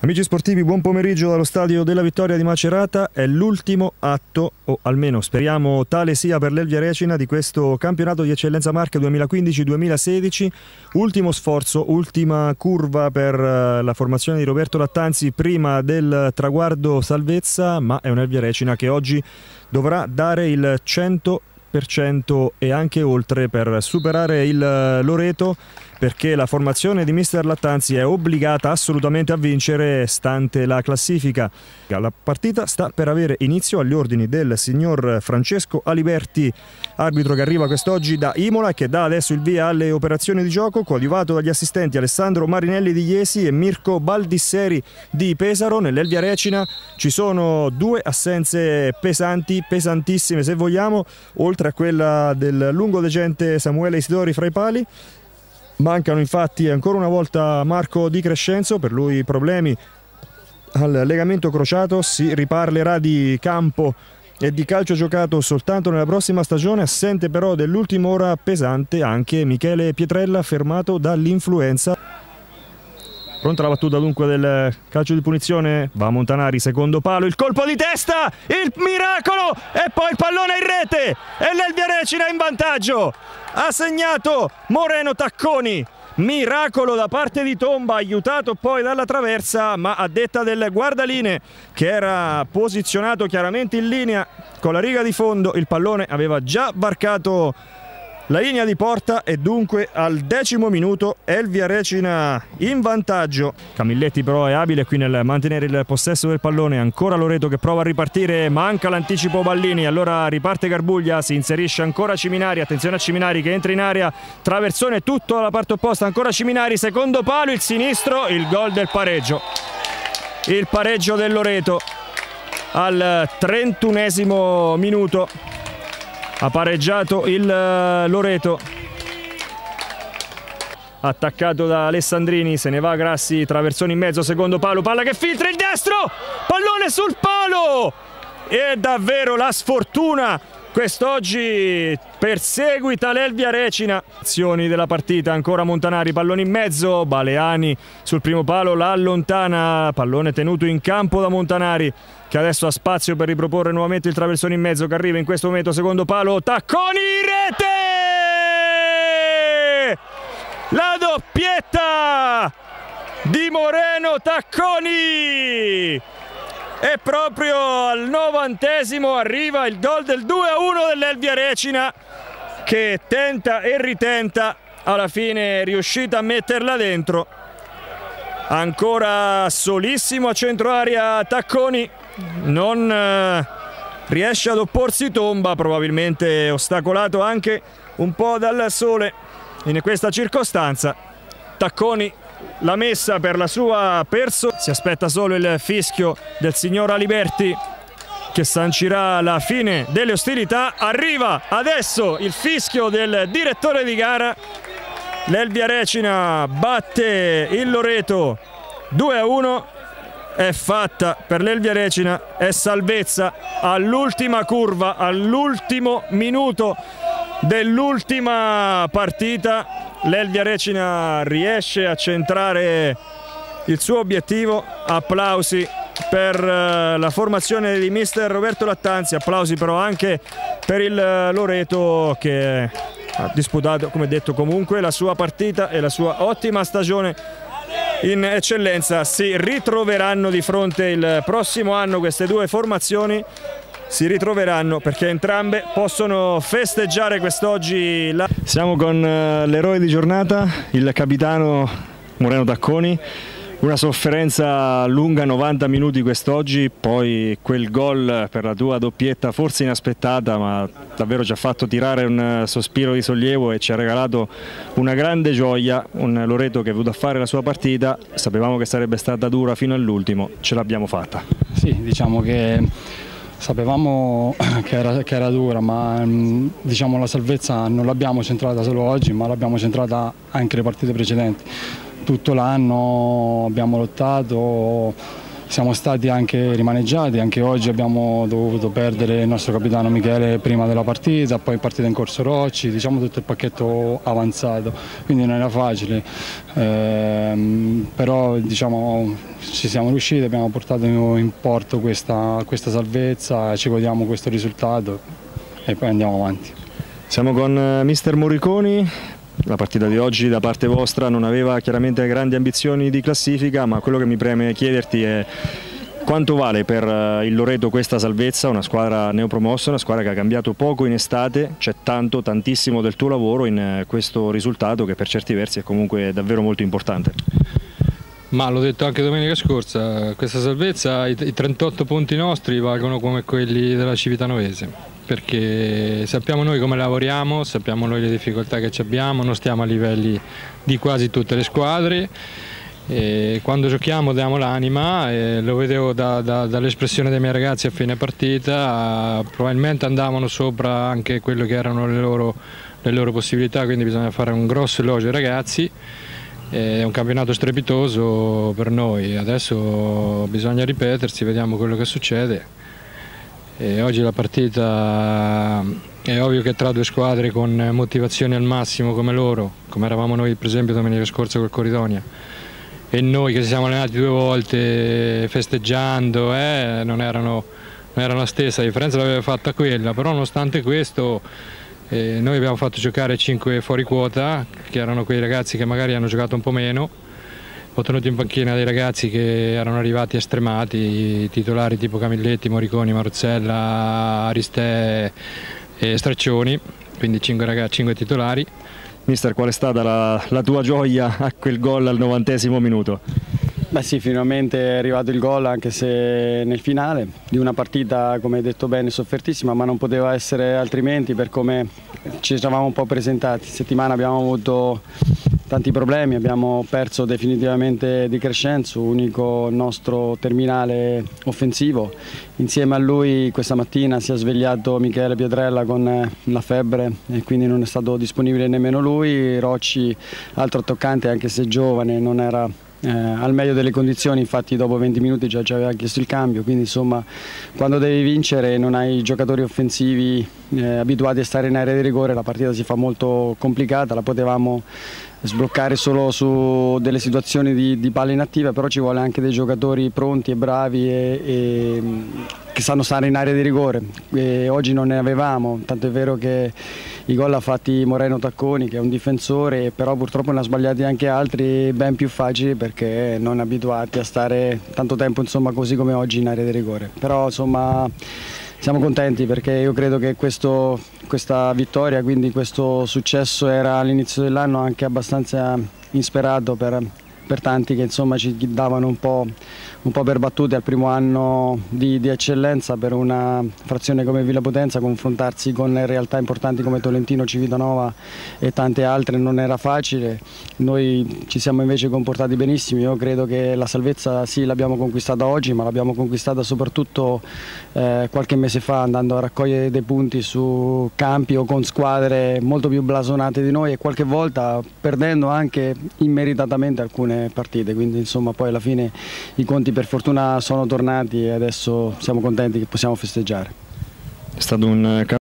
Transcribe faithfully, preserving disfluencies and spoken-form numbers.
Amici sportivi, buon pomeriggio dallo stadio della Vittoria di Macerata. È l'ultimo atto, o almeno speriamo tale sia per l'Elvia Recina, di questo campionato di eccellenza Marche duemilaquindici duemilasedici. Ultimo sforzo, ultima curva per la formazione di Roberto Lattanzi prima del traguardo salvezza, ma è un'Elvia Recina che oggi dovrà dare il cento per cento e anche oltre per superare il Loreto, perché la formazione di mister Lattanzi è obbligata assolutamente a vincere stante la classifica. La partita sta per avere inizio agli ordini del signor Francesco Aliberti, arbitro che arriva quest'oggi da Imola e che dà adesso il via alle operazioni di gioco, coadiuvato dagli assistenti Alessandro Marinelli di Iesi e Mirko Baldisseri di Pesaro. Nell'Elvia Recina ci sono due assenze pesanti, pesantissime se vogliamo, oltre a quella del lungodegente Samuele Isidori fra i pali. Mancano infatti ancora una volta Marco Di Crescenzo, per lui problemi al legamento crociato. Si riparlerà di campo e di calcio giocato soltanto nella prossima stagione. Assente però dell'ultima ora pesante anche Michele Pietrella, fermato dall'influenza. Pronta la battuta dunque del calcio di punizione, va Montanari, secondo palo, il colpo di testa, il miracolo e poi il pallone in rete e l'Elvia Recina in vantaggio. Ha segnato Moreno Tacconi, miracolo da parte di Tomba, aiutato poi dalla traversa, ma a detta del guardaline che era posizionato chiaramente in linea con la riga di fondo, il pallone aveva già varcato la linea di porta e dunque al decimo minuto Elvia Recina in vantaggio. Camilletti però è abile qui nel mantenere il possesso del pallone, ancora Loreto che prova a ripartire, manca l'anticipo Ballini, allora riparte Garbuglia, si inserisce ancora Ciminari, attenzione a Ciminari che entra in area, traversone tutto alla parte opposta, ancora Ciminari, secondo palo, il sinistro, il gol del pareggio. Il pareggio del Loreto al trentunesimo minuto. Ha pareggiato il Loreto, attaccato da Alessandrini, se ne va Grassi, traversone in mezzo, secondo palo, palla che filtra il destro, pallone sul palo e davvero la sfortuna quest'oggi perseguita l'Elvia Recina. Azioni della partita, ancora Montanari, pallone in mezzo, Baleani sul primo palo la allontana, pallone tenuto in campo da Montanari che adesso ha spazio per riproporre nuovamente il traversone in mezzo che arriva in questo momento, secondo palo, Tacconi in rete! La doppietta di Moreno Tacconi! E proprio al novantesimo arriva il gol del due a uno dell'Elvia Recina che tenta e ritenta, alla fine è riuscita a metterla dentro. Ancora solissimo a centro area Tacconi, non eh, riesce ad opporsi Tomba, probabilmente ostacolato anche un po' dal sole in questa circostanza. Tacconi l'ha messa per la sua persona, si aspetta solo il fischio del signor Aliberti che sancirà la fine delle ostilità. Arriva adesso il fischio del direttore di gara. L'Elvia Recina batte il Loreto due a uno, è fatta per l'Elvia Recina, è salvezza all'ultima curva, all'ultimo minuto dell'ultima partita. L'Elvia Recina riesce a centrare il suo obiettivo. Applausi per la formazione di mister Roberto Lattanzi, applausi però anche per il Loreto che ha disputato, come detto, comunque la sua partita e la sua ottima stagione in eccellenza. Si ritroveranno di fronte il prossimo anno queste due formazioni, si ritroveranno perché entrambe possono festeggiare quest'oggi. La... Siamo con l'eroe di giornata, il capitano Moreno Tacconi. Una sofferenza lunga, novanta minuti quest'oggi, poi quel gol per la tua doppietta forse inaspettata, ma davvero ci ha fatto tirare un sospiro di sollievo e ci ha regalato una grande gioia. Un Loreto che è venuto a fare la sua partita, sapevamo che sarebbe stata dura fino all'ultimo, ce l'abbiamo fatta. Sì, diciamo che sapevamo che era, che era dura, ma diciamo la salvezza non l'abbiamo centrata solo oggi, ma l'abbiamo centrata anche le partite precedenti. Tutto l'anno abbiamo lottato siamo stati anche rimaneggiati, anche oggi abbiamo dovuto perdere il nostro capitano Michele prima della partita, poi partita in corso Rocci, diciamo tutto il pacchetto avanzato, quindi non era facile, ehm, però diciamo ci siamo riusciti, abbiamo portato in porto questa, questa salvezza, ci godiamo questo risultato e poi andiamo avanti. Siamo con mister Morriconi. La partita di oggi da parte vostra non aveva chiaramente grandi ambizioni di classifica, ma quello che mi preme chiederti è quanto vale per il Loreto questa salvezza, una squadra neopromossa, una squadra che ha cambiato poco in estate, c'è tanto, tantissimo del tuo lavoro in questo risultato che per certi versi è comunque davvero molto importante. Ma l'ho detto anche domenica scorsa, questa salvezza, i, i trentotto punti nostri valgono come quelli della Civitanovese, perché sappiamo noi come lavoriamo, sappiamo noi le difficoltà che abbiamo, non stiamo a livelli di quasi tutte le squadre, e quando giochiamo diamo l'anima, e lo vedevo da, da, dall'espressione dei miei ragazzi a fine partita, probabilmente andavano sopra anche quello che erano le loro, le loro possibilità, quindi bisogna fare un grosso elogio ai ragazzi. È un campionato strepitoso per noi, adesso bisogna ripetersi, vediamo quello che succede. E oggi la partita è ovvio che tra due squadre con motivazioni al massimo come loro, come eravamo noi per esempio domenica scorsa col Corridonia, e noi che ci siamo allenati due volte festeggiando, eh, non, erano, non era la stessa, la differenza l'aveva fatta quella, però nonostante questo Eh, noi abbiamo fatto giocare cinque fuori quota, che erano quei ragazzi che magari hanno giocato un po' meno, ho tenuto in panchina dei ragazzi che erano arrivati estremati, titolari tipo Camilletti, Morriconi, Maruzzella, Aristè e Straccioni, quindi cinque ragazzi, cinque titolari. Mister, qual è stata la, la tua gioia a quel gol al novantesimo minuto? Beh sì, finalmente è arrivato il gol, anche se nel finale di una partita, come hai detto bene, soffertissima, ma non poteva essere altrimenti per come ci eravamo un po' presentati. Settimana abbiamo avuto tanti problemi, abbiamo perso definitivamente Di Crescenzo, unico nostro terminale offensivo. Insieme a lui questa mattina si è svegliato Michele Piedrella con la febbre e quindi non è stato disponibile nemmeno lui. Rocci, altro attaccante, anche se giovane, non era Eh, al meglio delle condizioni, infatti dopo venti minuti già ci aveva chiesto il cambio, quindi insomma quando devi vincere e non hai giocatori offensivi eh, abituati a stare in area di rigore la partita si fa molto complicata, la potevamo sbloccare solo su delle situazioni di, di palla inattiva, però ci vuole anche dei giocatori pronti e bravi e, e che sanno stare in area di rigore, e oggi non ne avevamo, tanto è vero che i gol ha fatti Moreno Tacconi che è un difensore, però purtroppo ne ha sbagliati anche altri ben più facili perché non abituati a stare tanto tempo insomma così come oggi in area di rigore, però insomma siamo contenti perché io credo che questo, questa vittoria, quindi questo successo era all'inizio dell'anno anche abbastanza insperato per, per tanti che insomma ci davano un po', un po' per battute al primo anno di, di eccellenza per una frazione come Villa Potenza, confrontarsi con realtà importanti come Tolentino, Civitanova e tante altre non era facile, noi ci siamo invece comportati benissimo, io credo che la salvezza sì l'abbiamo conquistata oggi ma l'abbiamo conquistata soprattutto eh, qualche mese fa andando a raccogliere dei punti su campi o con squadre molto più blasonate di noi e qualche volta perdendo anche immeritatamente alcune partite, quindi insomma poi alla fine i conti per fortuna sono tornati e adesso siamo contenti che possiamo festeggiare. È stato un